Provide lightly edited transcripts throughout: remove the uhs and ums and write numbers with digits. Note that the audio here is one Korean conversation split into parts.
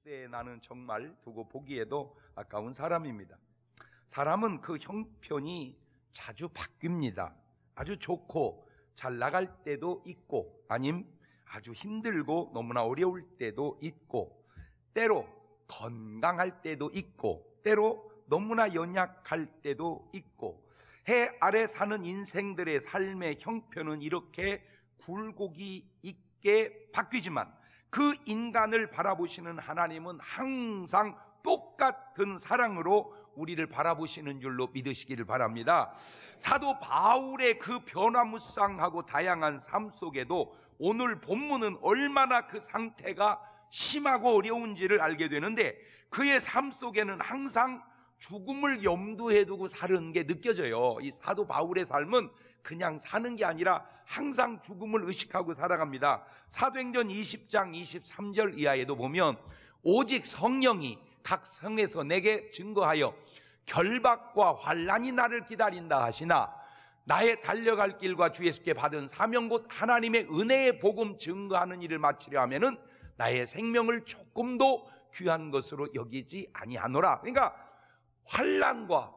때에 나는 정말 두고 보기에도 아까운 사람입니다. 사람은 그 형편이 자주 바뀝니다. 아주 좋고 잘 나갈 때도 있고, 아님 아주 힘들고 너무나 어려울 때도 있고, 때로 건강할 때도 있고, 때로 너무나 연약할 때도 있고, 해 아래 사는 인생들의 삶의 형편은 이렇게 굴곡이 있게 바뀌지만 그 인간을 바라보시는 하나님은 항상 똑같은 사랑으로 우리를 바라보시는 줄로 믿으시기를 바랍니다. 사도 바울의 그 변화무쌍하고 다양한 삶 속에도 오늘 본문은 얼마나 그 상태가 심하고 어려운지를 알게 되는데, 그의 삶 속에는 항상 죽음을 염두에 두고 사는 게 느껴져요. 이 사도 바울의 삶은 그냥 사는 게 아니라 항상 죽음을 의식하고 살아갑니다. 사도행전 20장 23절 이하에도 보면, 오직 성령이 각 성에서 내게 증거하여 결박과 환난이 나를 기다린다 하시나, 나의 달려갈 길과 주 예수께 받은 사명 곧 하나님의 은혜의 복음 증거하는 일을 마치려 하면은 나의 생명을 조금도 귀한 것으로 여기지 아니하노라. 그러니까 환난과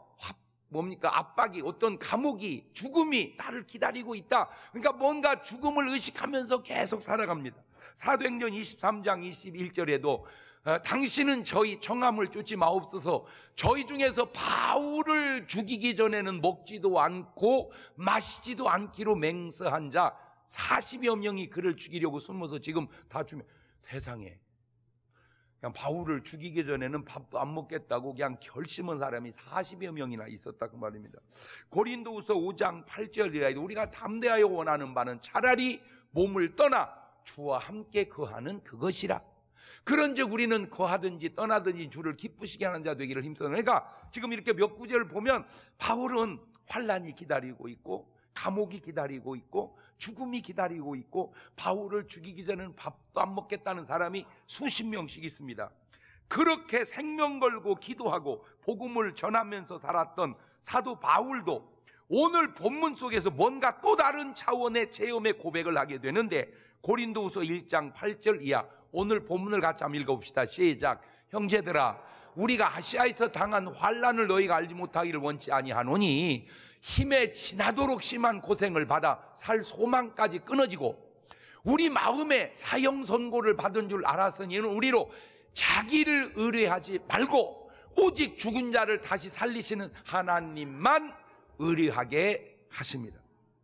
압박이, 어떤 감옥이, 죽음이 나를 기다리고 있다. 그러니까 뭔가 죽음을 의식하면서 계속 살아갑니다. 사도행전 23장 21절에도 당신은 저희 청함을 쫓지 마옵소서. 저희 중에서 바울을 죽이기 전에는 먹지도 않고 마시지도 않기로 맹세한 자 40여 명이 그를 죽이려고 숨어서 지금 다 죽면, 세상에 그냥 바울을 죽이기 전에는 밥도 안 먹겠다고 그냥 결심한 사람이 40여 명이나 있었다 그 말입니다. 고린도후서 5장 8절에 우리가 담대하여 원하는 바는 차라리 몸을 떠나 주와 함께 거하는 그것이라. 그런즉 우리는 거하든지 떠나든지 주를 기쁘시게 하는 자 되기를 힘쓰는. 그러니까 지금 이렇게 몇 구절을 보면 바울은 환난이 기다리고 있고, 감옥이 기다리고 있고, 죽음이 기다리고 있고, 바울을 죽이기 전에는 밥도 안 먹겠다는 사람이 수십 명씩 있습니다. 그렇게 생명 걸고 기도하고 복음을 전하면서 살았던 사도 바울도 오늘 본문 속에서 뭔가 또 다른 차원의 체험의 고백을 하게 되는데, 고린도후서 1장 8절 이하 오늘 본문을 같이 한번 읽어봅시다. 시작. 형제들아, 우리가 아시아에서 당한 환난을 너희가 알지 못하기를 원치 아니하노니 힘에 지나도록 심한 고생을 받아 살 소망까지 끊어지고 우리 마음에 사형 선고를 받은 줄 알았으니 우리로 자기를 의뢰하지 말고 오직 죽은 자를 다시 살리시는 하나님만 의뢰하게 하십니다.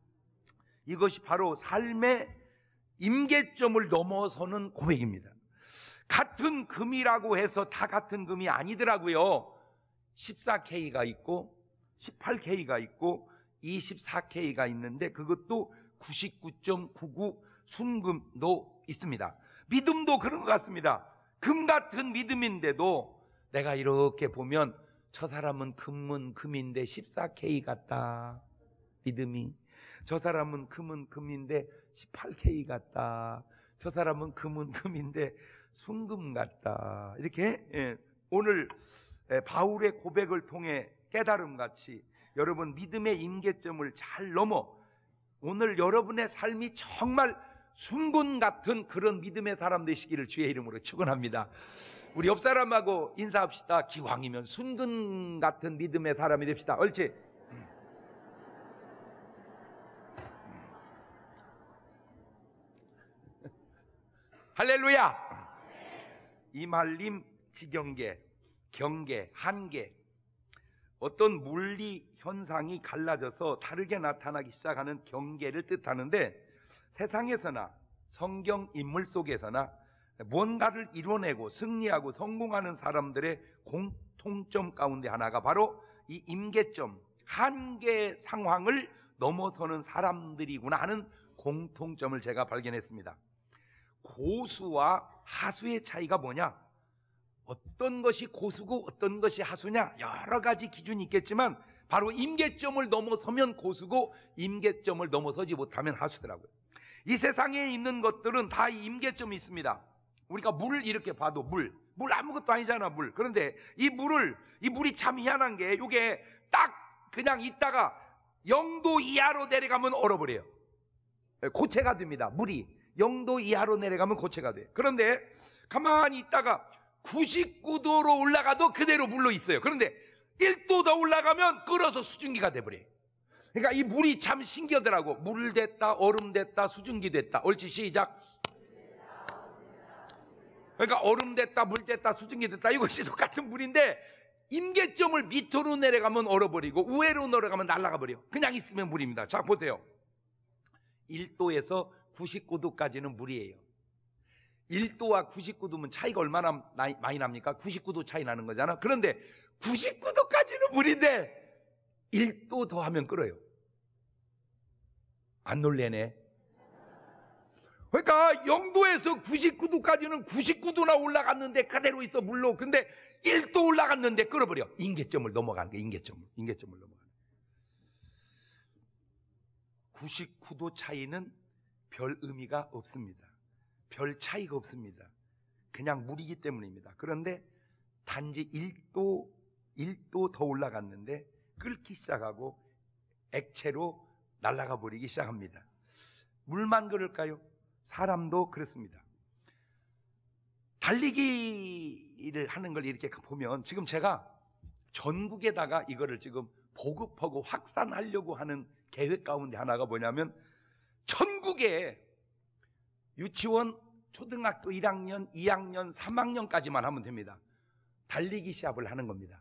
이것이 바로 삶의 임계점을 넘어서는 고백입니다. 같은 금이라고 해서 다 같은 금이 아니더라고요. 14K가 있고 18K가 있고 24K가 있는데 그것도 99.99 순금도 있습니다. 믿음도 그런 것 같습니다. 금 같은 믿음인데도 내가 이렇게 보면 저 사람은 금은 금인데 14K 같다, 믿음이. 저 사람은 금은 금인데 18K 같다. 저 사람은 금은 금인데 순금 같다. 이렇게 오늘 바울의 고백을 통해 깨달음같이 여러분 믿음의 임계점을 잘 넘어 오늘 여러분의 삶이 정말 순금 같은 그런 믿음의 사람 되시기를 주의 이름으로 축원합니다. 우리 옆 사람하고 인사합시다. 기왕이면 순금 같은 믿음의 사람이 됩시다. 옳지? 할렐루야. 이말림, 지경계, 경계, 한계, 어떤 물리 현상이 갈라져서 다르게 나타나기 시작하는 경계를 뜻하는데, 세상에서나 성경 인물 속에서나 무언가를 이뤄내고 승리하고 성공하는 사람들의 공통점 가운데 하나가 바로 이 임계점, 한계 상황을 넘어서는 사람들이구나 하는 공통점을 제가 발견했습니다. 고수와 하수의 차이가 뭐냐? 어떤 것이 고수고 어떤 것이 하수냐? 여러 가지 기준이 있겠지만 바로 임계점을 넘어서면 고수고 임계점을 넘어서지 못하면 하수더라고요. 이 세상에 있는 것들은 다 임계점이 있습니다. 우리가 물을 이렇게 봐도 물 아무것도 아니잖아, 물. 그런데 이 물이 참 희한한 게 이게 딱 그냥 있다가 0도 이하로 내려가면 얼어버려요. 고체가 됩니다. 물이 0도 이하로 내려가면 고체가 돼. 그런데 가만히 있다가 99도로 올라가도 그대로 물로 있어요. 그런데 1도 더 올라가면 끓어서 수증기가 돼버려요. 그러니까 이 물이 참 신기하더라고. 물 됐다, 얼음 됐다, 수증기 됐다. 옳지, 시작. 그러니까 얼음 됐다, 물 됐다, 수증기 됐다, 이것이 똑같은 물인데 임계점을 밑으로 내려가면 얼어버리고 위로 내려가면 날아가 버려. 그냥 있으면 물입니다. 자, 보세요. 1도에서 99도까지는 물이에요. 1도와 99도면 차이가 얼마나 많이 납니까? 99도 차이 나는 거잖아. 그런데 99도까지는 물인데 1도 더 하면 끓어요. 안 놀래네. 그러니까 0도에서 99도까지는 99도나 올라갔는데 그대로 있어 물로. 근데 1도 올라갔는데 끓어버려. 임계점을 넘어가는 게 임계점을 넘어가는. 99도 차이는 별 의미가 없습니다. 별 차이가 없습니다. 그냥 물이기 때문입니다. 그런데 단지 1도 더 올라갔는데 끓기 시작하고 액체로 날아가 버리기 시작합니다. 물만 그럴까요? 사람도 그렇습니다. 달리기를 하는 걸 이렇게 보면 지금 제가 전국에다가 이거를 지금 보급하고 확산하려고 하는 계획 가운데 하나가 뭐냐면 전국에 유치원, 초등학교 1학년, 2학년, 3학년까지만 하면 됩니다. 달리기 시합을 하는 겁니다.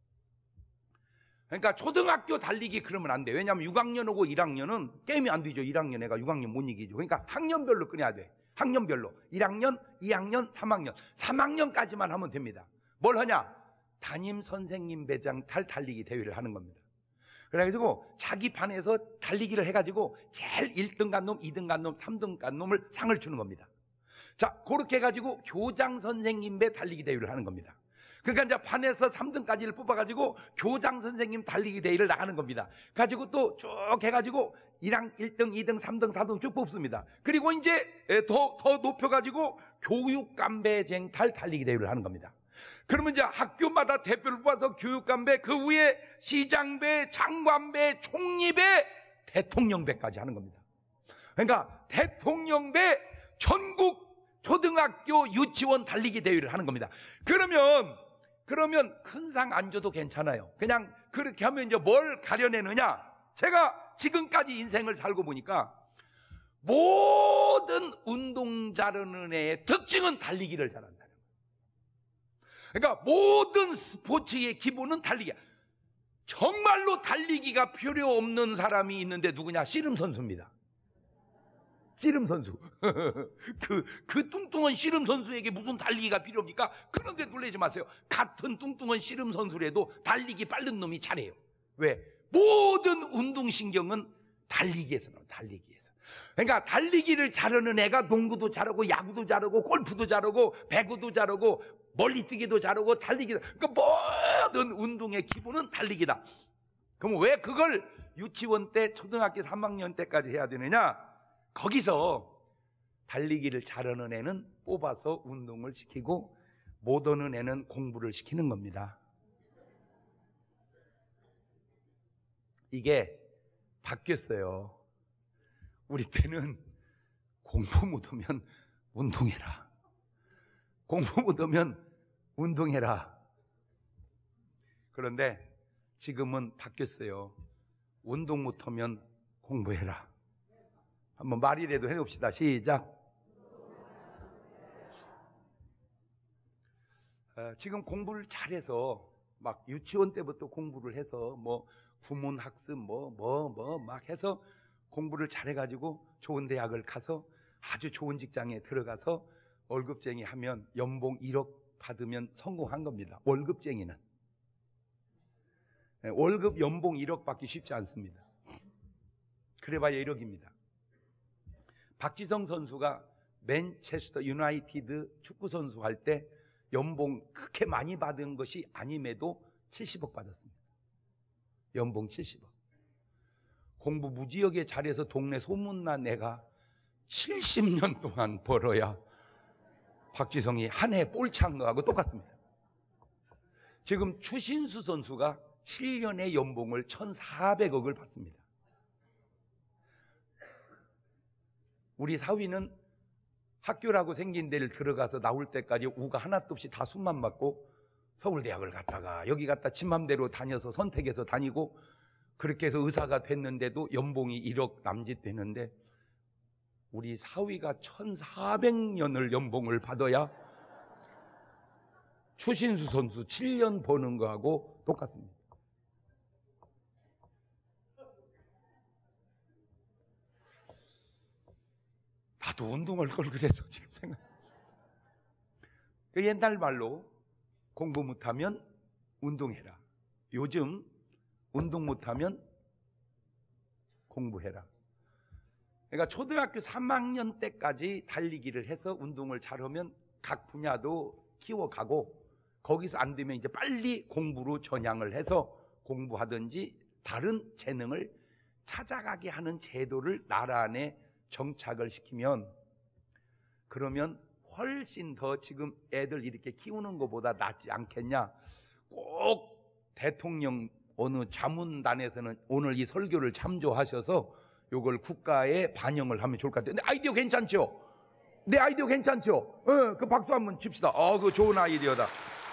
그러니까 초등학교 달리기 그러면 안 돼. 왜냐하면 6학년하고 1학년은 게임이 안 되죠. 1학년 애가 6학년 못 이기죠. 그러니까 학년별로 끊어야 돼. 학년별로 1학년, 2학년, 3학년 3학년까지만 하면 됩니다. 뭘 하냐? 담임 선생님 배정 달리기 대회를 하는 겁니다. 그래가지고 자기 반에서 달리기를 해가지고 제일 1등 간 놈, 2등 간 놈, 3등 간 놈을 상을 주는 겁니다. 자, 그렇게 해가지고 교장 선생님 배 달리기 대회를 하는 겁니다. 그러니까 이제 반에서 3등까지를 뽑아가지고 교장 선생님 달리기 대회를 나가는 겁니다. 가지고 또 쭉 해가지고 1등, 2등, 3등, 4등 쭉 뽑습니다. 그리고 이제 더 높여가지고 교육감배쟁 달리기 대회를 하는 겁니다. 그러면 이제 학교마다 대표를 뽑아서 교육감배, 그 위에 시장배, 장관배, 총리배, 대통령배까지 하는 겁니다. 그러니까 대통령배 전국 초등학교 유치원 달리기 대회를 하는 겁니다. 그러면 큰 상 안 줘도 괜찮아요. 그냥 그렇게 하면 이제 뭘 가려내느냐? 제가 지금까지 인생을 살고 보니까 모든 운동 잘하는 애의 특징은 달리기를 잘한다. 그러니까 모든 스포츠의 기본은 달리기야. 정말로 달리기가 필요 없는 사람이 있는데 누구냐? 씨름 선수입니다. 씨름 선수. 그 뚱뚱한 씨름 선수에게 무슨 달리기가 필요합니까? 그런데 놀라지 마세요. 같은 뚱뚱한 씨름 선수라도 달리기 빠른 놈이 잘해요. 왜? 모든 운동신경은 달리기에서 나와요. 달리기에서. 그러니까 달리기를 잘하는 애가 농구도 잘하고 야구도 잘하고 골프도 잘하고 배구도 잘하고 멀리뛰기도 잘하고 달리기도. 그러니까 모든 운동의 기본은 달리기다. 그럼 왜 그걸 유치원 때 초등학교 3학년 때까지 해야 되느냐? 거기서 달리기를 잘하는 애는 뽑아서 운동을 시키고 못 하는 애는 공부를 시키는 겁니다. 이게 바뀌었어요. 우리 때는 공부 못하면 운동해라. 공부 못하면 운동해라. 그런데 지금은 바뀌었어요. 운동 못하면 공부해라. 한번 말이라도 해봅시다. 시작. 지금 공부를 잘해서 막 유치원 때부터 공부를 해서 뭐 구문학습 막 해서 공부를 잘해가지고 좋은 대학을 가서 아주 좋은 직장에 들어가서 월급쟁이 하면 연봉 1억 받으면 성공한 겁니다. 월급쟁이는 월급 연봉 1억 받기 쉽지 않습니다. 그래봐야 1억입니다. 박지성 선수가 맨체스터 유나이티드 축구 선수 할 때 연봉 그렇게 많이 받은 것이 아님에도 70억 받았습니다. 연봉 70억. 공부 무지하게 잘해서 동네 소문난 애가 70년 동안 벌어야 박지성이 한 해 볼찬 거하고 똑같습니다. 지금 추신수 선수가 7년의 연봉을 1,400억을 받습니다. 우리 사위는 학교라고 생긴 데를 들어가서 나올 때까지 우가 하나도 없이 다 숨만 맞고 서울대학을 갔다가 여기 갔다 지 맘대로 다녀서 선택해서 다니고 그렇게 해서 의사가 됐는데도 연봉이 1억 남짓 되는데 우리 사위가 1400년을 연봉을 받아야 추신수 선수 7년 버는 거하고 똑같습니다. 나도 운동할 걸 그래서 지금 생각. 옛날 말로 공부 못하면 운동해라. 요즘 운동 못하면 공부해라. 그러니까 초등학교 3학년 때까지 달리기를 해서 운동을 잘하면 각 분야도 키워가고 거기서 안 되면 이제 빨리 공부로 전향을 해서 공부하든지 다른 재능을 찾아가게 하는 제도를 나라 안에 정착을 시키면 그러면 훨씬 더 지금 애들 이렇게 키우는 것보다 낫지 않겠냐. 꼭 대통령 어느 자문단에서는 오늘 이 설교를 참조하셔서 이걸 국가에 반영을 하면 좋을 것 같아요. 근데 아이디어 괜찮죠? 내 아이디어 괜찮죠? 그 박수 한번 칩시다. 그거 좋은 아이디어다.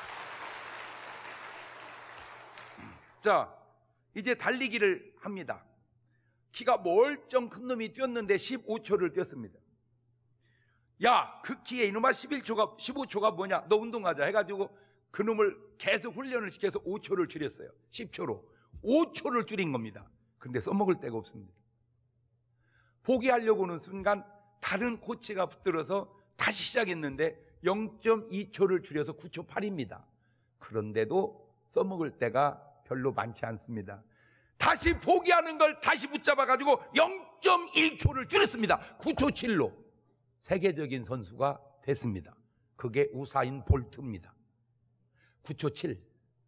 자, 이제 달리기를 합니다. 키가 멀쩡 큰 놈이 뛰었는데 15초를 뛰었습니다. 야, 그 키에 이놈아 15초가 뭐냐? 너 운동하자 해가지고 그 놈을 계속 훈련을 시켜서 5초를 줄였어요. 10초로 5초를 줄인 겁니다. 근데 써먹을 데가 없습니다. 포기하려고 하는 순간 다른 코치가 붙들어서 다시 시작했는데 0.2초를 줄여서 9초 8입니다. 그런데도 써먹을 데가 별로 많지 않습니다. 다시 포기하는 걸 다시 붙잡아가지고 0.1초를 줄였습니다. 9초 7로 세계적인 선수가 됐습니다. 그게 우사인 볼트입니다. 9초 7.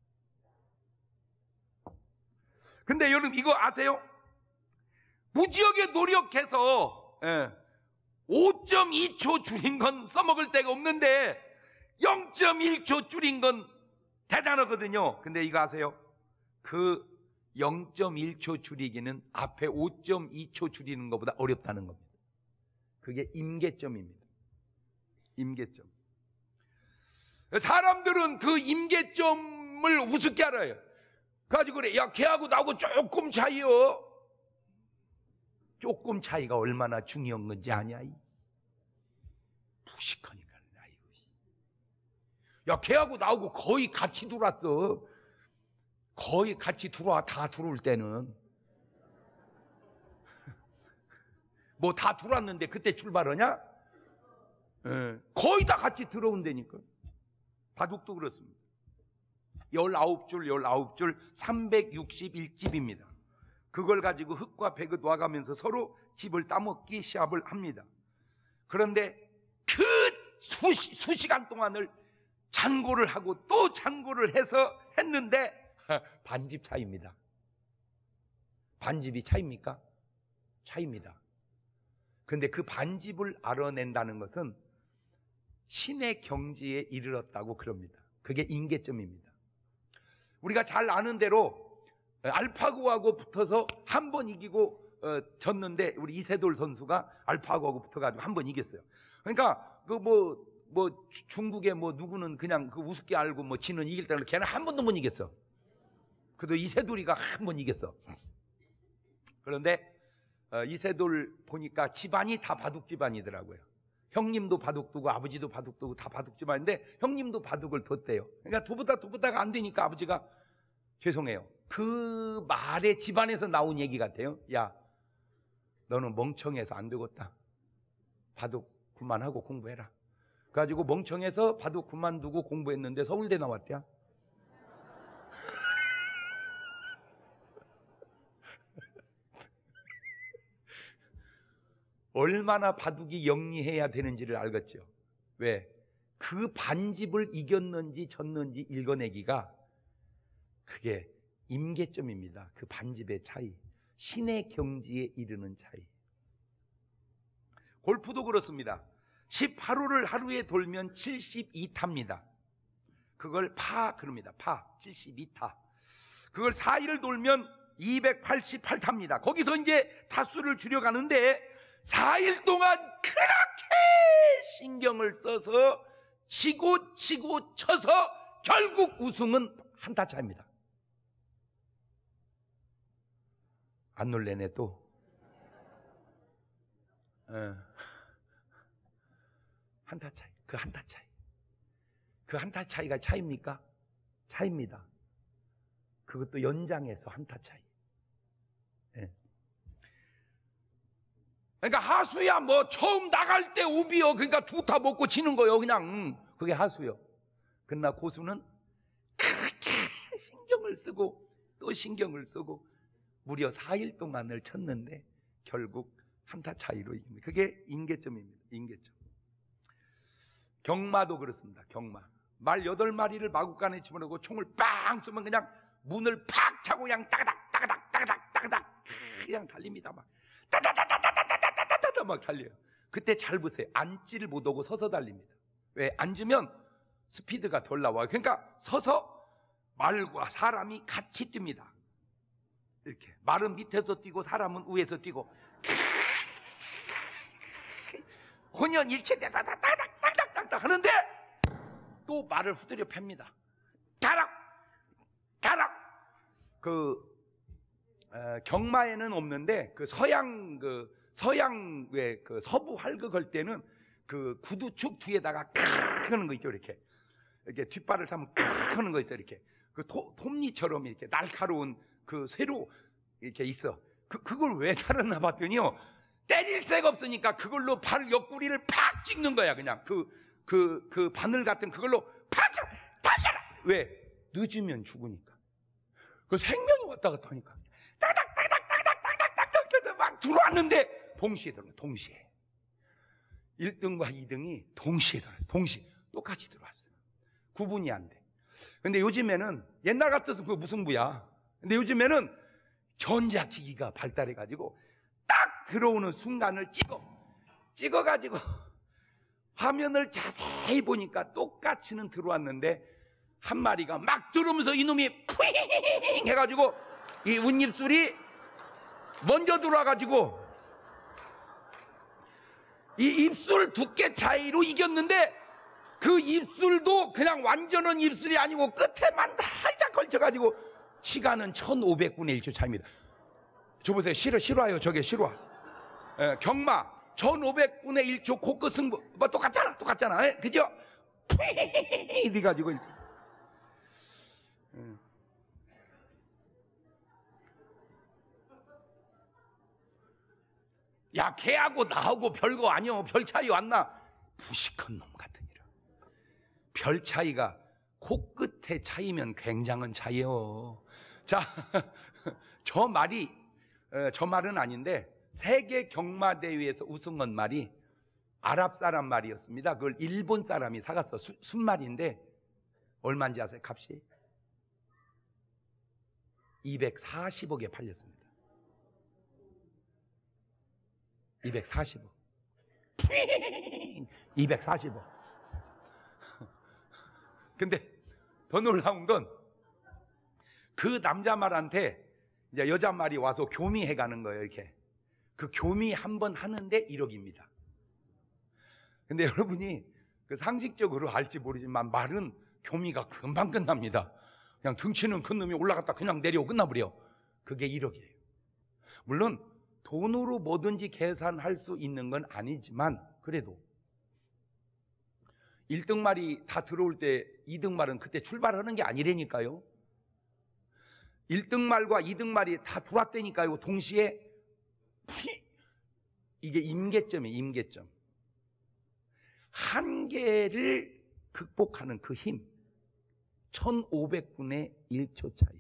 근데 여러분 이거 아세요? 무지하게 노력해서 5.2초 줄인 건 써먹을 데가 없는데 0.1초 줄인 건 대단하거든요. 근데 이거 아세요? 그 0.1초 줄이기는 앞에 5.2초 줄이는 것보다 어렵다는 겁니다. 그게 임계점입니다. 임계점. 사람들은 그 임계점을 우습게 알아요. 가지고 그래, 야, 걔하고 나하고 조금 차이요. 조금 차이가 얼마나 중요한 건지 아냐? 무식하니까. 야, 걔하고 나하고 거의 같이 들어왔어. 거의 같이 들어와. 다 들어올 때는 뭐 다 들어왔는데 그때 출발하냐? 거의 다 같이 들어온다니까. 바둑도 그렇습니다. 19줄 361집입니다. 그걸 가지고 흙과 백을 놓아가면서 서로 집을 따먹기 시합을 합니다. 그런데 그 수시간 동안을 잔고를 하고 또 잔고를 해서 했는데 반집 차이입니다. 반집이 차입니까? 차입니다. 근데 그 반집을 알아낸다는 것은 신의 경지에 이르렀다고 그럽니다. 그게 임계점입니다. 우리가 잘 아는 대로 알파고하고 붙어서 한 번 이기고 졌는데 우리 이세돌 선수가 알파고하고 붙어가지고 한 번 이겼어요. 그러니까 그 뭐 중국의 뭐 누구는 그냥 그 우습게 알고 뭐 지는 이길 때는 걔는 한 번도 못 이겼어. 그래도 이세돌이가 한 번 이겼어. 그런데 이세돌 보니까 집안이 다 바둑 집안이더라고요. 형님도 바둑 두고 아버지도 바둑 두고 다 바둑 집안인데 형님도 바둑을 뒀대요. 그러니까 두부다가 안 되니까 아버지가 죄송해요. 그 말에 집안에서 나온 얘기 같아요. 야, 너는 멍청해서 안 되겠다. 바둑 그만하고 공부해라. 그래가지고 멍청해서 바둑 그만두고 공부했는데 서울대 나왔대요. 얼마나 바둑이 영리해야 되는지를 알겠죠. 왜? 그 반집을 이겼는지 졌는지 읽어내기가 그게 임계점입니다. 그 반집의 차이, 신의 경지에 이르는 차이. 골프도 그렇습니다. 18홀을 하루에 돌면 72타입니다. 그걸 파 그럽니다. 파 72타. 그걸 4일을 돌면 288타입니다. 거기서 이제 타수를 줄여가는데 4일 동안 그렇게 신경을 써서 치고 쳐서 결국 우승은 한타 차입니다. 안 놀래네 또. 한타 차이. 그 한타 차이. 그 한타 차이가 차입니까? 차입니다. 그것도 연장해서 한타 차이. 그러니까 하수야 뭐 처음 나갈 때 오비요. 그러니까 두 타 먹고 지는 거요. 그냥 그게 하수요. 그러나 고수는 그렇게 신경을 쓰고 또 신경을 쓰고 무려 4일 동안을 쳤는데 결국 한타 차이로 이깁니다. 그게 임계점입니다. 임계점. 경마도 그렇습니다. 경마. 말 8마리를 마구간에 집어넣고 총을 빵 쏘면 그냥 문을 팍 차고 그냥 따가닥 그냥 달립니다. 막 따다다다다다다다다다 막 달려요. 그때 잘 보세요. 앉지를 못하고 서서 달립니다. 왜? 앉으면 스피드가 덜 나와요. 그러니까 서서 말과 사람이 같이 뜁니다. 이렇게 말은 밑에서 뛰고 사람은 위에서 뛰고 혼연일체돼서 딱딱딱딱딱 하는데 또 말을 후드려 팹니다. 다락 경마에는 없는데 그 서양 왜 그 서부 활극할 때는 그 구두축 뒤에다가 칵 하는 거 있죠. 이렇게 뒷발을 타면 칵 하는 거 있어. 이렇게 그 톱니처럼 이렇게 날카로운 그 쇠로 이렇게 있어. 그걸 왜 달았나 봤더니요, 때릴 새가 없으니까 그걸로 발 옆구리를 팍 찍는 거야. 그냥 그 바늘 같은 그걸로 팍 달려라. 왜? 늦으면 죽으니까. 그 생명이 왔다 갔다 하니까 딱딱딱딱딱딱딱딱딱 막 들어왔는데 동시에 들어와. 동시에 1등과 2등이 동시에 들어와. 동시에 똑같이 들어왔어요. 구분이 안 돼. 근데 요즘에는 옛날 같아서 그 무승부야. 근데 요즘에는 전자기기가 발달해가지고 딱 들어오는 순간을 찍어가지고 화면을 자세히 보니까 똑같이는 들어왔는데 한 마리가 막 들어오면서 이놈이 푸잉 해가지고 이 운입술이 먼저 들어와가지고 이 입술 두께 차이로 이겼는데 그 입술도 그냥 완전한 입술이 아니고 끝에만 살짝 걸쳐가지고 시간은 1500분의 1초 차이입니다. 저 보세요. 실화요. 저게 실화. 경마 1500분의 1초 코끝 승부 뭐 똑같잖아. 그죠? 이래 가지고 야, 걔하고 나하고 별거 아니요. 별 차이 왔나? 무식한 놈 같으니라. 별 차이가 코끝의 차이면 굉장한 차이요. 자, 저 말은 아닌데 세계 경마 대회에서 우승한 말이 아랍 사람 말이었습니다. 그걸 일본 사람이 사갔어. 순말인데 얼마인지 아세요? 값이 240억에 팔렸습니다. 240억. 240억. 근데 더 놀라운 건 그 남자 말한테 이제 여자 말이 와서 교미해 가는 거예요. 이렇게 그 교미 한 번 하는데 1억입니다. 근데 여러분이 그 상식적으로 알지 모르지만 말은 교미가 금방 끝납니다. 그냥 등치는 큰 놈이 올라갔다 그냥 내려오고 끝나버려. 그게 1억이에요. 물론 돈으로 뭐든지 계산할 수 있는 건 아니지만 그래도 1등 말이 다 들어올 때 2등 말은 그때 출발하는 게 아니라니까요. 1등 말과 2등 말이 다 들어왔다니까요. 동시에 이게 임계점이에요. 임계점. 한계를 극복하는 그 힘 1500분의 1초 차이.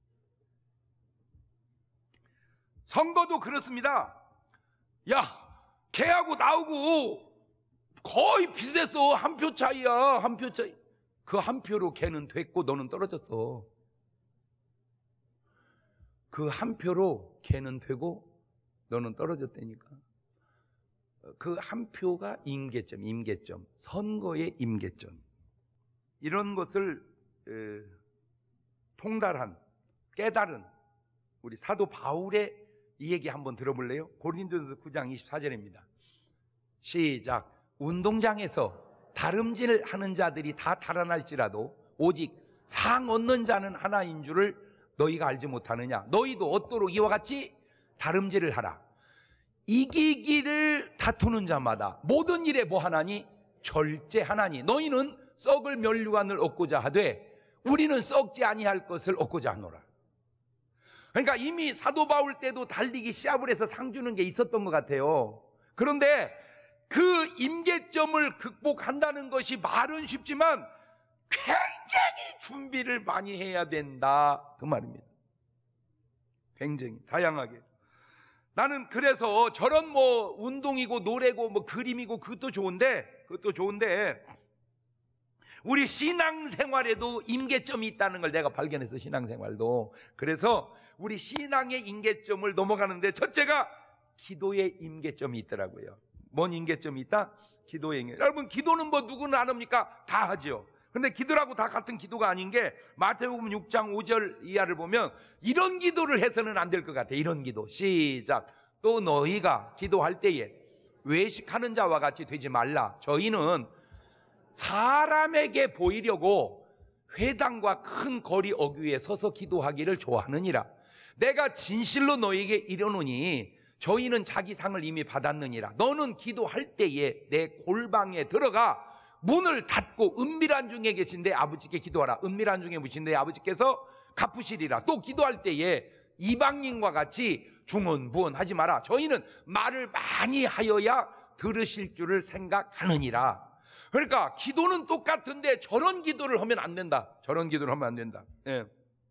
선거도 그렇습니다. 야, 걔하고 나하고 거의 비슷했어. 한 표 차이야. 한 표 차이. 그 한 표로 걔는 됐고 너는 떨어졌어. 그 한 표로 걔는 되고 너는 떨어졌다니까. 그 한 표가 임계점, 임계점. 선거의 임계점. 이런 것을 통달한, 깨달은 우리 사도 바울의 이 얘기 한번 들어볼래요? 고린도전서 9장 24절입니다. 시작. 운동장에서 다름질 하는 자들이 다 달아날지라도 오직 상 얻는 자는 하나인 줄을 너희가 알지 못하느냐. 너희도 얻도록 이와 같이 다름질을 하라. 이기기를 다투는 자마다 모든 일에 뭐 하나니? 절제하나니. 너희는 썩을 면류관을 얻고자 하되 우리는 썩지 아니할 것을 얻고자 하노라. 그러니까 이미 사도 바울 때도 달리기 시합을 해서 상 주는 게 있었던 것 같아요. 그런데 그 임계점을 극복한다는 것이 말은 쉽지만 굉장히 준비를 많이 해야 된다, 그 말입니다. 굉장히 다양하게. 나는 그래서 저런 뭐 운동이고 노래고 뭐 그림이고 그것도 좋은데 우리 신앙생활에도 임계점이 있다는 걸 내가 발견했어. 신앙생활도. 그래서 우리 신앙의 임계점을 넘어가는데 첫째가 기도의 임계점이 있더라고요. 뭔 임계점이 있다? 기도의 임계. 여러분, 기도는 뭐 누구는 안 합니까? 다 하죠. 근데 기도라고 다 같은 기도가 아닌 게 마태복음 6장 5절 이하를 보면 이런 기도를 해서는 안 될 것 같아요. 이런 기도. 시작. 또 너희가 기도할 때에 외식하는 자와 같이 되지 말라. 저희는 사람에게 보이려고 회당과 큰 거리 어귀에 서서 기도하기를 좋아하느니라. 내가 진실로 너희에게 이르노니 저희는 자기 상을 이미 받았느니라. 너는 기도할 때에 내 골방에 들어가 문을 닫고 은밀한 중에 계신 내 아버지께 기도하라. 은밀한 중에 계신 내 아버지께서 갚으시리라. 또 기도할 때에 이방인과 같이 중언부언 하지 마라. 저희는 말을 많이 하여야 들으실 줄을 생각하느니라. 그러니까 기도는 똑같은데 저런 기도를 하면 안 된다. 저런 기도를 하면 안 된다. 예.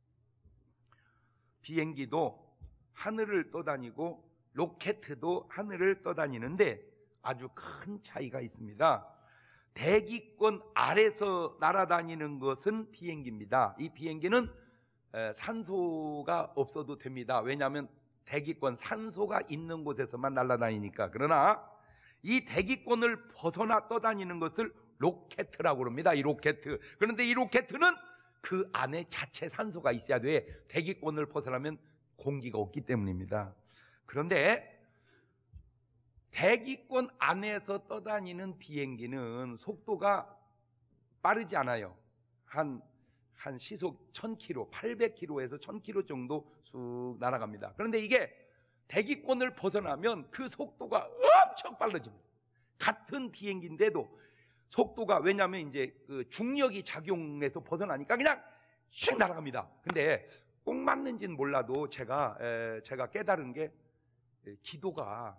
비행기도 하늘을 떠다니고 로켓도 하늘을 떠다니는데 아주 큰 차이가 있습니다. 대기권 아래서 날아다니는 것은 비행기입니다. 이 비행기는 산소가 없어도 됩니다. 왜냐하면 대기권 산소가 있는 곳에서만 날아다니니까. 그러나 이 대기권을 벗어나 떠다니는 것을 로켓이라고 그럽니다. 이 로켓. 그런데 이 로켓은 그 안에 자체 산소가 있어야 돼. 대기권을 벗어나면 공기가 없기 때문입니다. 그런데 대기권 안에서 떠다니는 비행기는 속도가 빠르지 않아요. 한 시속 1000km, 800km에서 1000km 정도 쑥 날아갑니다. 그런데 이게 대기권을 벗어나면 그 속도가 엄청 빨라집니다. 같은 비행기인데도 속도가, 왜냐하면 이제 그 중력이 작용해서 벗어나니까 그냥 슉 날아갑니다. 근데 꼭 맞는지는 몰라도 제가 깨달은 게 기도가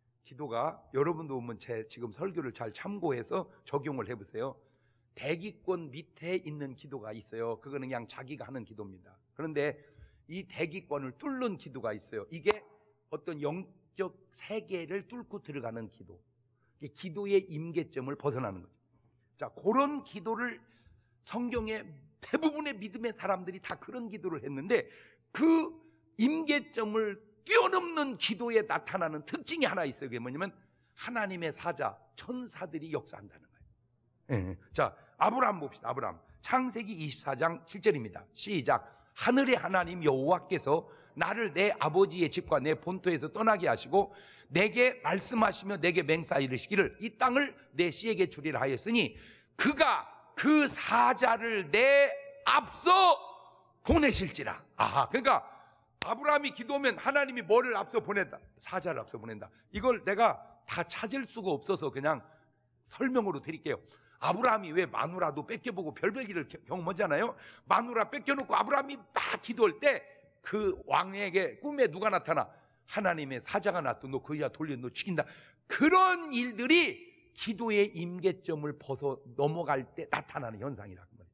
여러분도 보면 제 지금 설교를 잘 참고해서 적용을 해보세요. 대기권 밑에 있는 기도가 있어요. 그거는 그냥 자기가 하는 기도입니다. 그런데 이 대기권을 뚫는 기도가 있어요. 이게 어떤 영적 세계를 뚫고 들어가는 기도. 이게 기도의 임계점을 벗어나는 거죠. 자, 그런 기도를 성경의 대부분의 믿음의 사람들이 다 그런 기도를 했는데 그 임계점을 뛰어넘는 기도에 나타나는 특징이 하나 있어요. 그게 뭐냐면 하나님의 사자, 천사들이 역사한다는 거예요. 네. 자, 아브라함 봅시다. 아브라함. 창세기 24장 7절입니다. 시작. 하늘의 하나님 여호와께서 나를 내 아버지의 집과 내 본토에서 떠나게 하시고 내게 말씀하시며 내게 맹세하여 이르시기를 이 땅을 내 씨에게 주리라 하였으니 그가 그 사자를 내 앞서 보내실지라. 아하, 그러니까 아브라함이 기도하면 하나님이 뭐를 앞서 보낸다? 사자를 앞서 보낸다. 이걸 내가 다 찾을 수가 없어서 그냥 설명으로 드릴게요. 아브라함이 왜 마누라도 뺏겨보고 별별 일을 경험하잖아요. 마누라 뺏겨놓고 아브라함이 막 기도할 때 그 왕에게 꿈에 누가 나타나? 하나님의 사자가 나타나 너 그 이하 돌려 너 죽인다. 그런 일들이 기도의 임계점을 벗어 넘어갈 때 나타나는 현상이라고 말이에요.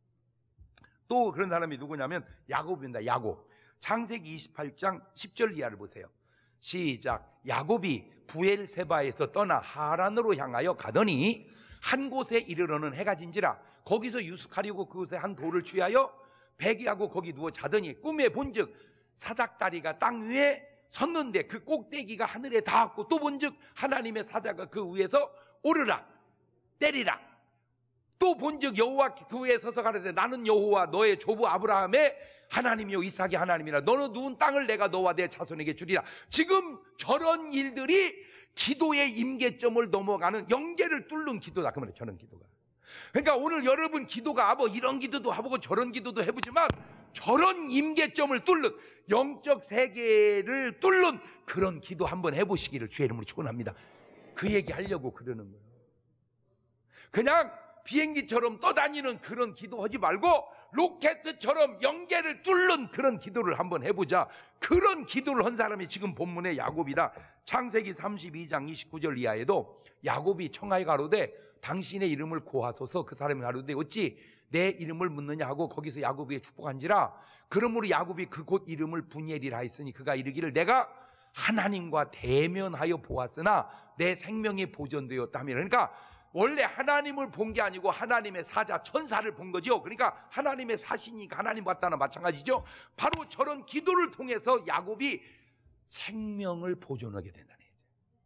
또 그런 사람이 누구냐면 야곱입니다. 야곱. 창세기 28장 10절 이하를 보세요. 시작. 야곱이 부엘세바에서 떠나 하란으로 향하여 가더니 한 곳에 이르러는 해가 진지라. 거기서 유숙하려고 그곳에 한 돌을 취하여 배기하고 거기 누워 자더니 꿈에 본즉 사닥다리가 땅 위에 섰는데 그 꼭대기가 하늘에 닿았고 또 본즉 하나님의 사자가 그 위에서 오르라 때리라. 또 본즉 여호와 그 위에 서서 가라되 나는 여호와 너의 조부 아브라함의 하나님이요 이삭의 하나님이라. 너는 누운 땅을 내가 너와 내 자손에게 주리라. 지금 저런 일들이 기도의 임계점을 넘어가는 영계를 뚫는 기도다 그 말이에요. 저런 기도가. 그러니까 오늘 여러분 기도가 뭐 이런 기도도 해보고 저런 기도도 해보지만 저런 임계점을 뚫는 영적 세계를 뚫는 그런 기도 한번 해보시기를 주의 이름으로 축원합니다. 그 얘기 하려고 그러는 거예요. 그냥 비행기처럼 떠다니는 그런 기도하지 말고 로켓처럼 영계를 뚫는 그런 기도를 한번 해보자. 그런 기도를 한 사람이 지금 본문의 야곱이다. 창세기 32장 29절 이하에도 야곱이 청하에 가로되 당신의 이름을 고하소서. 그 사람이 가로되 어찌 내 이름을 묻느냐 하고 거기서 야곱에게 축복한지라. 그러므로 야곱이 그곳 이름을 분이엘이라 했으니 그가 이르기를 내가 하나님과 대면하여 보았으나 내 생명이 보존되었다 하며. 그러니까 원래 하나님을 본 게 아니고 하나님의 사자 천사를 본 거죠. 그러니까 하나님의 사신이니까 하나님 봤다나 마찬가지죠. 바로 저런 기도를 통해서 야곱이 생명을 보존하게 된다는 얘기죠.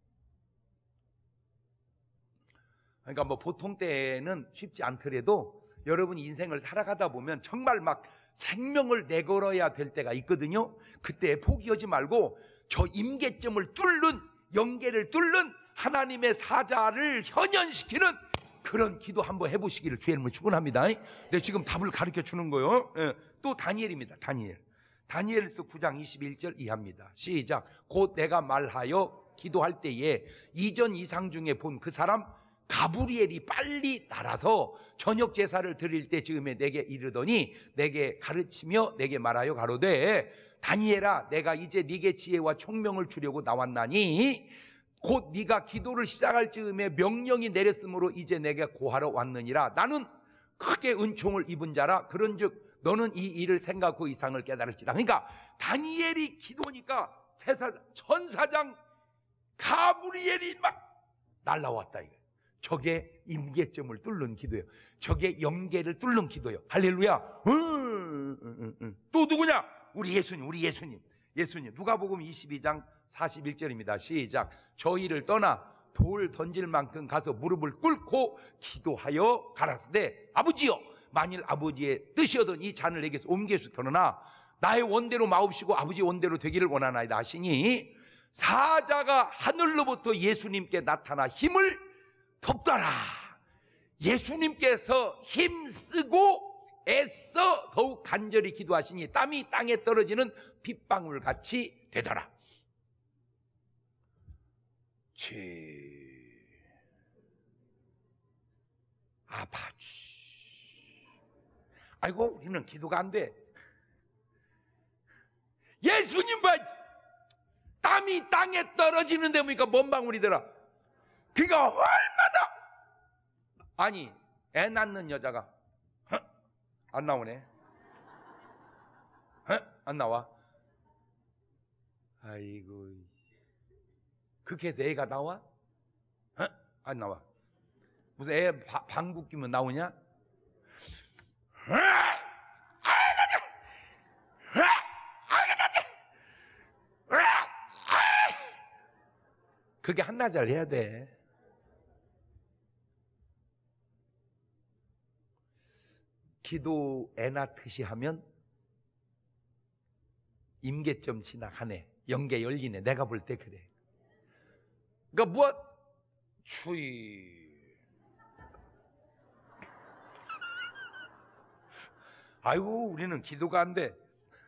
그러니까 뭐 보통 때는 쉽지 않더라도 여러분 인생을 살아가다 보면 정말 막 생명을 내걸어야 될 때가 있거든요. 그때 포기하지 말고 저 임계점을 뚫는 영계를 뚫는 하나님의 사자를 현현시키는 그런 기도 한번 해보시기를 주의 이름으로 축원합니다. 네, 지금 답을 가르쳐 주는 거예요. 또 다니엘입니다. 다니엘서 9장 21절 이하입니다. 시작. 곧 내가 말하여 기도할 때에 이전 이상 중에 본 그 사람 가브리엘이 빨리 날아서 저녁 제사를 드릴 때 즈음에 내게 이르더니 내게 가르치며 내게 말하여 가로되 다니엘아 내가 이제 네게 지혜와 총명을 주려고 나왔나니 곧 네가 기도를 시작할 즈음에 명령이 내렸으므로 이제 내게 고하러 왔느니라. 나는 크게 은총을 입은 자라. 그런즉 너는 이 일을 생각하고 이상을 깨달을지라. 그러니까 다니엘이 기도하니까 천사장 가브리엘이 막 날라왔다 이거예요. 저게 임계점을 뚫는 기도예요. 저게 영계를 뚫는 기도예요. 할렐루야. 또 누구냐? 우리 예수님. 누가복음 22장 41절입니다. 시작. 저희를 떠나 돌 던질 만큼 가서 무릎을 꿇고 기도하여 가라사대 아버지여 만일 아버지의 뜻이거든 이 잔을 내게서 옮겨서 그러나 나의 원대로 마옵시고 아버지의 원대로 되기를 원하나이다 하시니 사자가 하늘로부터 예수님께 나타나 힘을 덮더라. 예수님께서 힘쓰고 애써 더욱 간절히 기도하시니 땀이 땅에 떨어지는 빗방울 같이 되더라. 아이고 우리는 기도가 안 돼. 예수님 봐. 땀이 땅에 떨어지는데 보니까 뭔 방울이더라. 그가 얼마나 아니 애 낳는 여자가 안 나오네. 안 나와. 아이고 그렇게 해서 애가 나와? 안 나와. 무슨 애 방귀 끼면 나오냐? 그게 한나절 해야 돼. 기도 애 낳듯이 하면 임계점 지나가네. 영계 열리네. 내가 볼 때 그래. 그러니까 뭐 추이 아이고 우리는 기도가 안 돼.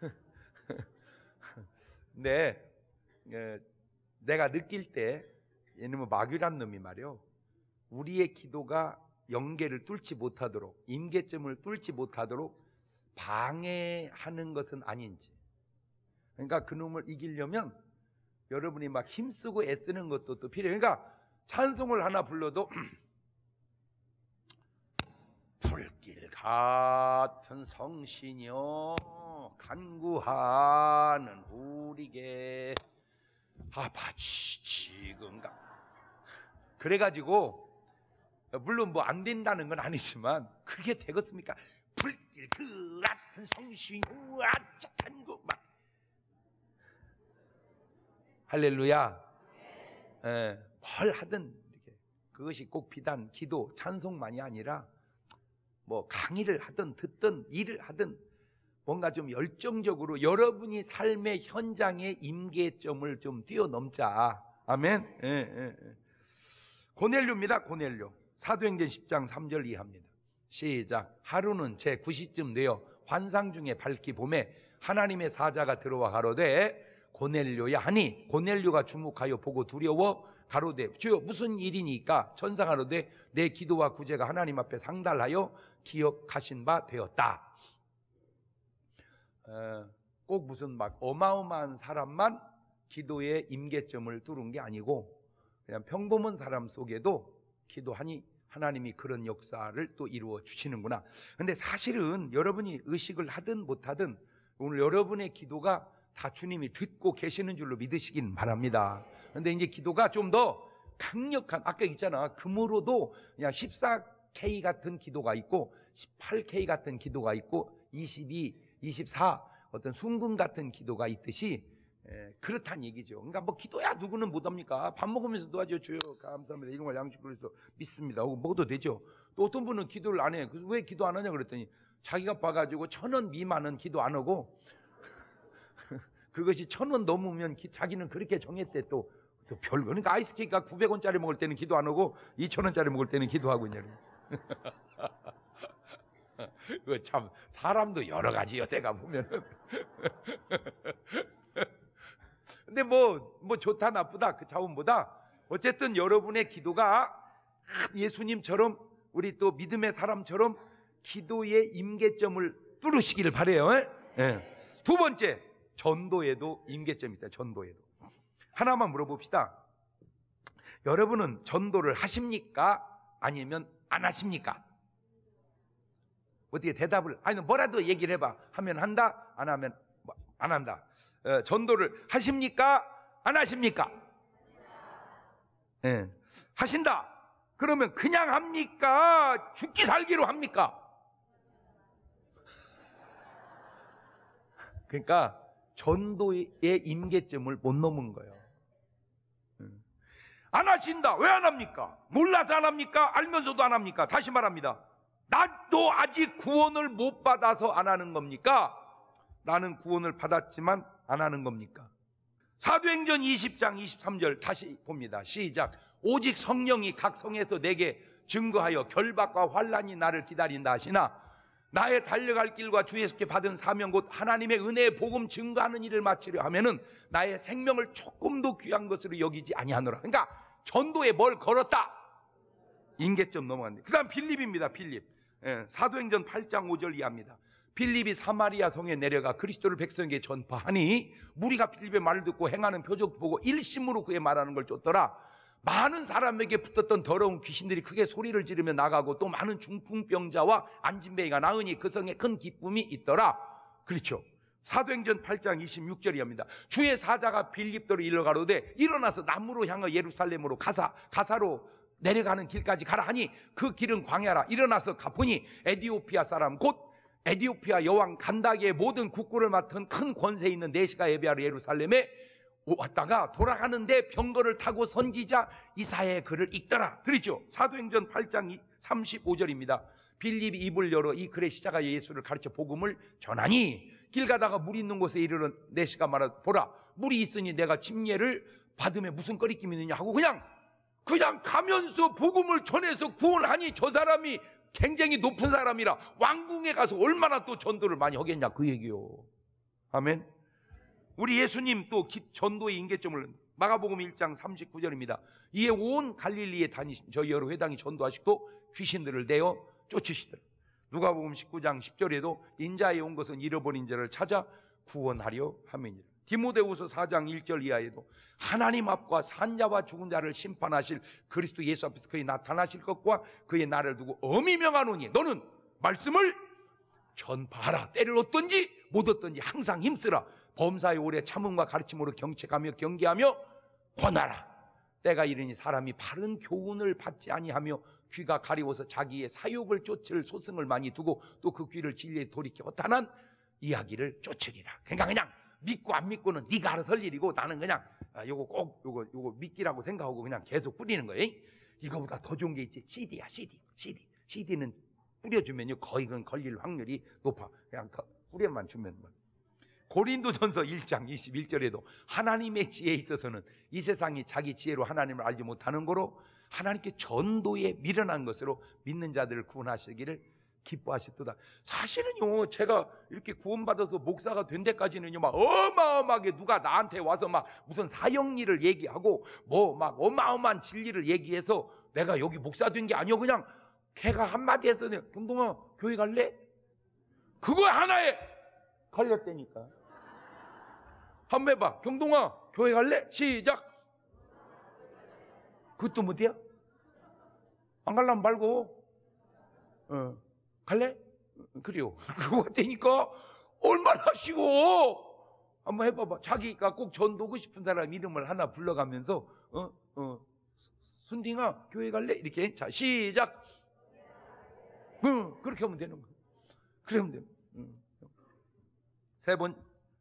네, 내가 느낄 때 얘는 마귀란 놈이 말이요. 우리의 기도가 영계를 뚫지 못하도록 임계점을 뚫지 못하도록 방해하는 것은 아닌지. 그러니까 그 놈을 이기려면 여러분이 막 힘쓰고 애쓰는 것도 또 필요해요. 그러니까 찬송을 하나 불러도 불길 같은 성신이여 간구하는 우리게 아바치 지금가 그래가지고 물론 뭐 안 된다는 건 아니지만 그게 되겠습니까? 불길 그 같은 성신이 우아짜 간구 막 할렐루야. 뭘 하든 이렇게 그것이 꼭 비단 기도 찬송만이 아니라 뭐 강의를 하든 듣든 일을 하든 뭔가 좀 열정적으로 여러분이 삶의 현장의 임계점을 좀 뛰어넘자. 아멘. 예, 예, 예. 고넬료입니다. 고넬료. 사도행전 10장 3절 이하입니다. 시작. 하루는 제 9시쯤 되어 환상 중에 밝히 봄에 하나님의 사자가 들어와 가로되 고넬료야 하니, 고넬료가 주목하여 보고 두려워 가로되 주여 무슨 일이니까? 천사가 가로되 내 기도와 구제가 하나님 앞에 상달하여 기억하신 바 되었다. 꼭 무슨 막 어마어마한 사람만 기도의 임계점을 뚫은 게 아니고 그냥 평범한 사람 속에도 기도하니 하나님이 그런 역사를 또 이루어 주시는구나. 근데 사실은 여러분이 의식을 하든 못하든 오늘 여러분의 기도가 다 주님이 듣고 계시는 줄로 믿으시긴 바랍니다. 근데 이제 기도가 좀 더 강력한, 아까 있잖아, 금으로도 그냥 14K 같은 기도가 있고 18K 같은 기도가 있고 22, 24 어떤 순금 같은 기도가 있듯이 그렇다는 얘기죠. 그러니까 뭐 기도야 누구는 못합니까? 밥 먹으면서 도와줘 주여 감사합니다 이런 걸 양식으로 해서 믿습니다 하고 먹어도 되죠. 또 어떤 분은 기도를 안 해. 왜 기도 안 하냐 그랬더니 자기가 봐가지고 1,000원 미만은 기도 안 하고 그것이 1,000원 넘으면 자기는 그렇게 정했대. 또 별거. 그러니까 아이스케이크가 900원짜리 먹을 때는 기도 안 하고 2,000원짜리 먹을 때는 기도하고 있냐. 그 참 사람도 여러 가지요. 내가 보면은. 근데 뭐 좋다 나쁘다 그 차원보다 어쨌든 여러분의 기도가 예수님처럼 우리 또 믿음의 사람처럼 기도의 임계점을 뚫으시기를 바래요. 예. 두 번째, 전도에도 임계점이 있다. 전도에도. 하나만 물어봅시다. 여러분은 전도를 하십니까? 아니면 안 하십니까? 어떻게 대답을, 아니 뭐라도 얘기를 해봐. 하면 한다, 안 하면 안 한다. 전도를 하십니까? 안 하십니까? 예. 하신다. 그러면 그냥 합니까? 죽기 살기로 합니까? 그러니까 전도의 임계점을 못 넘은 거예요. 안 하신다. 왜 안 합니까? 몰라서 안 합니까? 알면서도 안 합니까? 다시 말합니다. 나도 아직 구원을 못 받아서 안 하는 겁니까? 나는 구원을 받았지만 안 하는 겁니까? 사도행전 20장 23절 다시 봅니다. 시작. 오직 성령이 각 성에서 내게 증거하여 결박과 환난이 나를 기다린다 하시나 나의 달려갈 길과 주 예수께 받은 사명 곧 하나님의 은혜의 복음 증거하는 일을 마치려 하면은 나의 생명을 조금도 귀한 것으로 여기지 아니하노라. 그러니까 전도에 뭘 걸었다. 임계점 넘어갔네. 그 다음 빌립입니다. 빌립. 사도행전 8장 5절 이하입니다. 빌립이 사마리아 성에 내려가 그리스도를 백성에게 전파하니 무리가 빌립의 말을 듣고 행하는 표적 보고 일심으로 그의 말하는 걸 쫓더라. 많은 사람에게 붙었던 더러운 귀신들이 크게 소리를 지르며 나가고 또 많은 중풍병자와 안진뱅이가 나으니 그 성에 큰 기쁨이 있더라. 그렇죠. 사도행전 8장 26절이합니다. 주의 사자가 빌립더로 일러가로되 일어나서 남으로 향해 예루살렘으로 가사로 내려가는 길까지 가라 하니 그 길은 광야라. 일어나서 가보니 에디오피아 사람 곧 에디오피아 여왕 간다기의 모든 국구를 맡은 큰 권세 있는 내시가 예배하러 예루살렘에 왔다가 돌아가는데 병거를 타고 선지자 이사야의 글을 읽더라. 그렇죠. 사도행전 8장 35절입니다. 빌립이 입을 열어 이 글의 시작하여 예수를 가르쳐 복음을 전하니 길 가다가 물 있는 곳에 이르러 내시가 말하되 보라 물이 있으니 내가 침례를 받으면 무슨 꺼리낌이 있느냐 하고 그냥 가면서 복음을 전해서 구원하니 저 사람이 굉장히 높은 사람이라 왕궁에 가서 얼마나 또 전도를 많이 하겠냐 그 얘기요. 아멘. 우리 예수님 또 전도의 임계점을 마가복음 1장 39절입니다. 이에 온 갈릴리에 다니신 저희 여러 회당이 전도하시고 귀신들을 내어 쫓으시더라. 누가복음 19장 10절에도 인자에 온 것은 잃어버린 자를 찾아 구원하려 함이니라. 디모데후서 4장 1절 이하에도 하나님 앞과 산자와 죽은 자를 심판하실 그리스도 예수 앞에서 그의 나타나실 것과 그의 날을 두고 엄히 명하노니 너는 말씀을 전파하라. 때를 얻든지 못 얻든지 항상 힘쓰라. 범사의 오래 참음과 가르침으로 경책하며 경계하며 권하라. 때가 이르니 사람이 바른 교훈을 받지 아니하며 귀가 가리워서 자기의 사욕을 쫓을 소승을 많이 두고 또 그 귀를 진리에 돌이켜 허탄한 이야기를 쫓으리라. 그러니까 그냥 믿고 안 믿고는 네가 알아서 할 일이고 나는 그냥 요거 꼭 요거 믿기라고 생각하고 그냥 계속 뿌리는 거예요. 이거보다 더 좋은 게 있지. CD야 CD는 뿌려주면요 거의 그건 걸릴 확률이 높아. 그냥 뿌려만 주면 고린도전서 1장 21절에도 하나님의 지혜에 있어서는 이 세상이 자기 지혜로 하나님을 알지 못하는 거로 하나님께 전도에 미련한 것으로 믿는 자들을 구원하시기를 기뻐하셨도다. 사실은요, 제가 이렇게 구원받아서 목사가 된 데까지는요, 막 어마어마하게 누가 나한테 와서 막 무슨 사형리를 얘기하고 뭐 막 어마어마한 진리를 얘기해서 내가 여기 목사 된 게 아니요, 그냥 걔가 한마디 해서 경동아 교회 갈래? 그거 하나에 걸렸다니까. 한번 해봐. 경동아 교회 갈래? 시작. 그것도 못해요? 안 갈라면 말고 갈래? 그래요. 그거 되니까 얼마나 쉬워. 한번 해봐봐. 자기가 꼭 전도고 싶은 사람 이름을 하나 불러가면서 순딩아 교회 갈래? 이렇게. 자 시작. 그렇게 하면 되는 거야. 그러면 돼. 세 번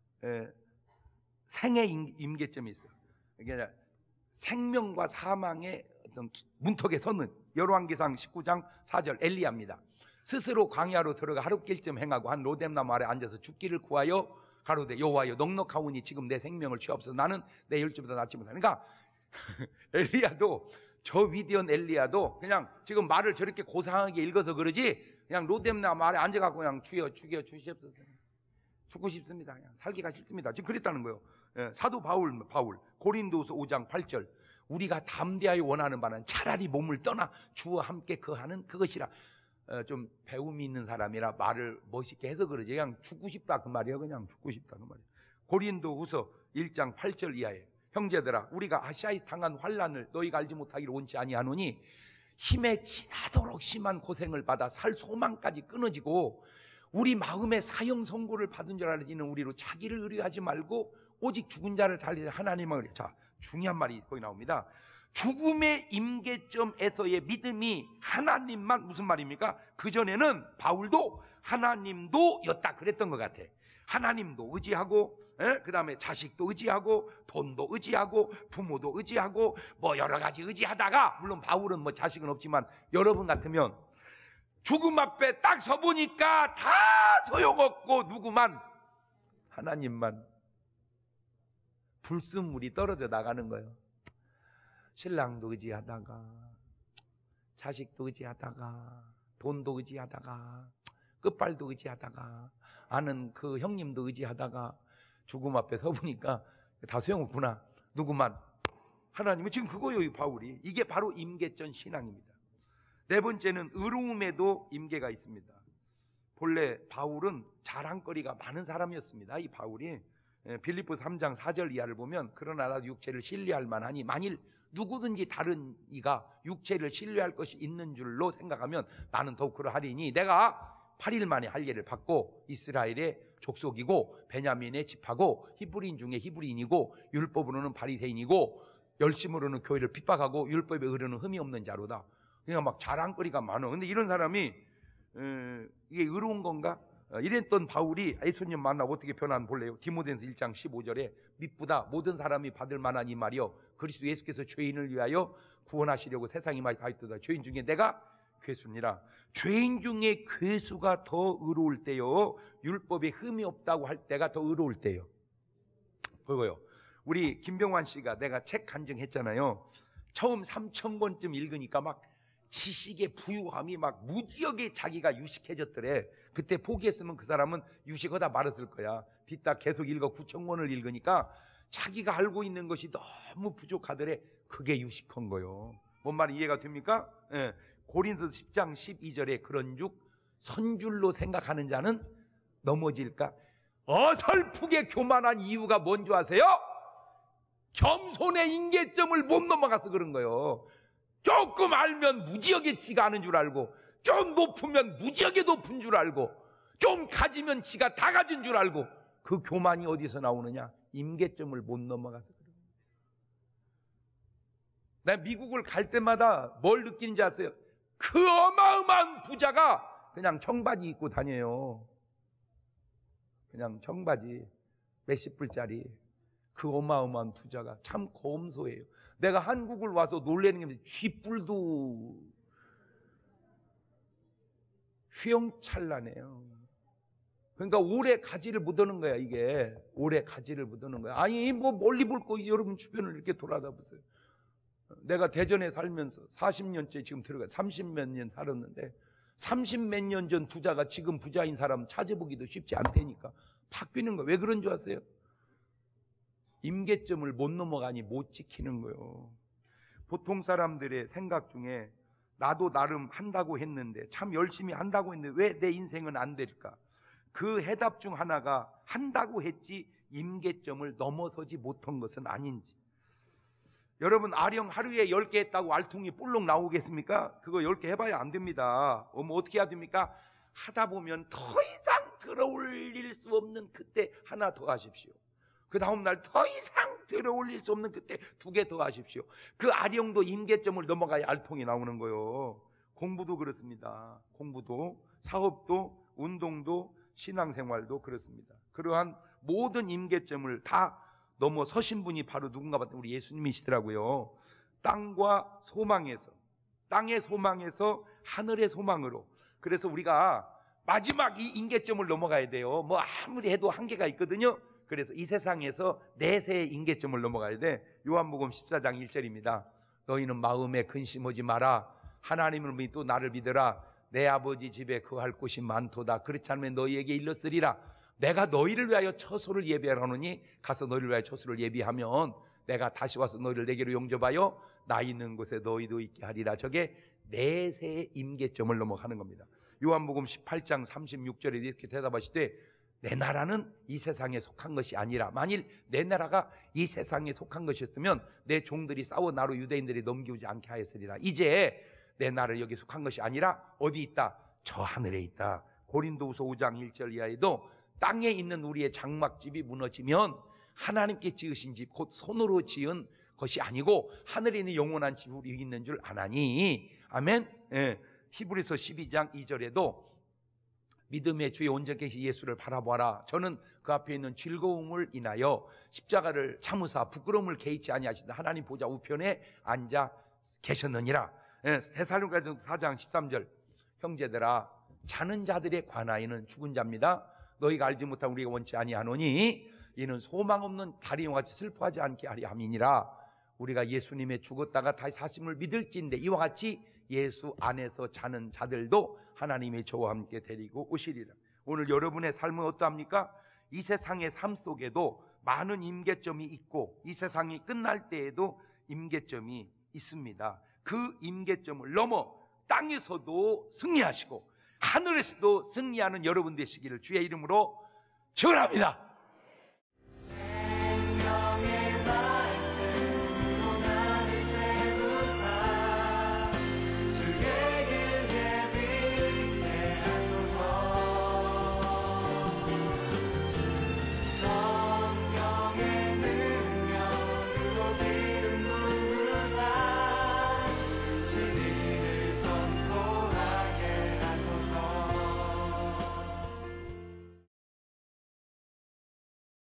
생의 임계점이 있어요. 그러니까 생명과 사망의 어떤 문턱에 서는 열왕기상 19장 4절 엘리야입니다. 스스로 광야로 들어가 하룻길쯤 행하고 한 로뎀나무 아래 앉아서 죽기를 구하여 가로되 여호와여 넉넉하오니 지금 내 생명을 취하옵소서. 나는 내 혈집보다 낫지 못하니. 그러니까 엘리야도, 저 위대한 엘리야도 그냥 지금 말을 저렇게 고상하게 읽어서 그러지 그냥 로뎀나무 아래 앉아갖고 그냥 죽여 주시옵소서. 죽고 싶습니다. 그냥 살기가 싫습니다. 지금 그랬다는 거예요. 사도 바울 고린도서 5장 8절 우리가 담대하여 원하는 바는 차라리 몸을 떠나 주와 함께 거하는 그것이라. 좀 배움이 있는 사람이라 말을 멋있게 해서 그러지 그냥 죽고 싶다 그 말이에요. 그냥 죽고 싶다 그 말이에요. 고린도후서 1장 8절 이하에 형제들아 우리가 아시아에 당한 환난을 너희가 알지 못하기를 원치 아니하노니 힘에 지나도록 심한 고생을 받아 살 소망까지 끊어지고 우리 마음에 사형 선고를 받은 줄 알지는 우리로 자기를 의뢰하지 말고 오직 죽은 자를 살리는 하나님을 의뢰. 자, 중요한 말이 거기 나옵니다. 죽음의 임계점에서의 믿음이 하나님만. 무슨 말입니까? 그전에는 바울도 하나님도 였다 그랬던 것 같아. 하나님도 의지하고 그 다음에 자식도 의지하고 돈도 의지하고 부모도 의지하고 뭐 여러 가지 의지하다가, 물론 바울은 뭐 자식은 없지만 여러분 같으면 죽음 앞에 딱 서보니까 다 소용없고 누구만? 하나님만. 불순물이 떨어져 나가는 거예요. 신랑도 의지하다가 자식도 의지하다가 돈도 의지하다가 끝발도 의지하다가 아는 그 형님도 의지하다가 죽음 앞에 서보니까 다 소용없구나. 누구만? 하나님은. 지금 그거예요, 이 바울이. 이게 바로 임계점 신앙입니다. 네 번째는 의로움에도 임계가 있습니다. 본래 바울은 자랑거리가 많은 사람이었습니다. 이 바울이 빌립보 3장 4절 이하를 보면 그러나 나도 육체를 신뢰할 만하니 만일 누구든지 다른 이가 육체를 신뢰할 것이 있는 줄로 생각하면 나는 더욱 그러하리니 내가 8일 만에 할례를 받고 이스라엘의 족속이고 베냐민의 집하고 히브리인 중에 히브리인이고 율법으로는 바리새인이고 열심으로는 교회를 핍박하고 율법에 의르는 흠이 없는 자로다. 그러니까 막 자랑거리가 많아. 근데 이런 사람이 이게 의로운 건가? 이랬던 바울이 예수님 만나고 어떻게 변한 볼래요? 디모데전서 1장 15절에 믿보다 모든 사람이 받을 만한 이 말이요 그리스도 예수께서 죄인을 위하여 구원하시려고 세상이 많이 다 있도다. 죄인 중에 내가 괴수니라. 죄인 중에 괴수가 더 의로울 때요 율법에 흠이 없다고 할 때가 더 의로울 때요. 그거요. 우리 김병환 씨가 내가 책 간증했잖아요. 처음 3,000권쯤 읽으니까 막 지식의 부유함이 막 무지하게 자기가 유식해졌더래. 그때 포기했으면 그 사람은 유식하다 말았을 거야. 뒤따 계속 읽어 9,000권을 읽으니까 자기가 알고 있는 것이 너무 부족하더래. 그게 유식한 거요. 뭔 말이 이해가 됩니까? 예. 고린도서 10장 12절에 그런즉 선줄로 생각하는 자는 넘어질까? 어설프게 교만한 이유가 뭔지 아세요? 겸손의 임계점을 못 넘어가서 그런 거예요. 조금 알면 무지하게 지가 아는 줄 알고, 좀 높으면 무지하게 높은 줄 알고, 좀 가지면 지가 다 가진 줄 알고. 그 교만이 어디서 나오느냐? 임계점을 못 넘어가서 그래요. 내가 미국을 갈 때마다 뭘 느끼는지 아세요? 그 어마어마한 부자가 그냥 청바지 입고 다녀요. 그냥 청바지 몇십 불짜리. 그 어마어마한 부자가 참 검소해요. 내가 한국을 와서 놀라는 게 쥐뿔도 휘영찬란해요. 그러니까 오래 가지를 못하는 거야. 이게 오래 가지를 못하는 거야. 아니 뭐 멀리 볼 거 여러분 주변을 이렇게 돌아다 보세요. 내가 대전에 살면서 40년째 지금 들어가 30몇 년 살았는데 30몇 년 전 부자가 지금 부자인 사람 찾아보기도 쉽지 않다니까. 바뀌는 거. 왜 그런 줄 아세요? 임계점을 못 넘어가니 못 지키는 거예요. 보통 사람들의 생각 중에 나도 나름 한다고 했는데 참 열심히 한다고 했는데 왜 내 인생은 안 될까? 그 해답 중 하나가 한다고 했지 임계점을 넘어서지 못한 것은 아닌지. 여러분 아령 하루에 10개 했다고 알통이 볼록 나오겠습니까? 그거 10개 해봐야 안 됩니다. 뭐 어떻게 해야 됩니까? 하다 보면 더 이상 들어올릴 수 없는 그때 하나 더 하십시오. 그 다음 날 더 이상 들어올릴 수 없는 그때 2개 더 하십시오. 그 아령도 임계점을 넘어가야 알통이 나오는 거예요. 공부도 그렇습니다. 공부도, 사업도, 운동도, 신앙생활도 그렇습니다. 그러한 모든 임계점을 다 넘어서신 분이 바로 누군가 봤더니 우리 예수님이시더라고요. 땅과 소망에서, 땅의 소망에서 하늘의 소망으로. 그래서 우리가 마지막 이 임계점을 넘어가야 돼요. 뭐 아무리 해도 한계가 있거든요. 그래서 이 세상에서 내세의 임계점을 넘어가야 돼. 요한복음 14장 1절입니다. 너희는 마음에 근심하지 마라. 하나님을 믿고 나를 믿어라. 내 아버지 집에 거할 곳이 많도다. 그렇지 않으면 너희에게 일렀으리라. 내가 너희를 위하여 처소를 예비하노니 가서 너희를 위하여 처소를 예비하면 내가 다시 와서 너희를 내게로 용접하여 나 있는 곳에 너희도 있게 하리라. 저게 내세의 임계점을 넘어가는 겁니다. 요한복음 18장 36절에 이렇게 대답하시되 내 나라는 이 세상에 속한 것이 아니라, 만일 내 나라가 이 세상에 속한 것이었으면 내 종들이 싸워 나로 유대인들이 넘기지 않게 하였으리라. 이제 내 나라는 여기 속한 것이 아니라 어디 있다? 저 하늘에 있다. 고린도후서 5장 1절 이하에도 땅에 있는 우리의 장막집이 무너지면 하나님께 지으신 집, 곧 손으로 지은 것이 아니고 하늘에 있는 영원한 집이 우리 있는 줄 아나니. 아멘. 예. 히브리서 12장 2절에도 믿음의 주의 온전히 계신 예수를 바라보아라. 저는 그 앞에 있는 즐거움을 인하여 십자가를 참으사 부끄러움을 개의치 아니하시다 하나님 보좌 우편에 앉아 계셨느니라. 데살로니가전서 4장 13절 형제들아 자는 자들에 관하여는 죽은 자입니다. 너희가 알지 못한 우리가 원치 아니하노니 이는 소망 없는 다리와 같이 슬퍼하지 않게 하려 함이니라. 우리가 예수님의 죽었다가 다시 사심을 믿을지인데 이와 같이 예수 안에서 자는 자들도 하나님이 저와 함께 데리고 오시리라. 오늘 여러분의 삶은 어떠합니까? 이 세상의 삶 속에도 많은 임계점이 있고 이 세상이 끝날 때에도 임계점이 있습니다. 그 임계점을 넘어 땅에서도 승리하시고 하늘에서도 승리하는 여러분 되시기를 주의 이름으로 축원합니다.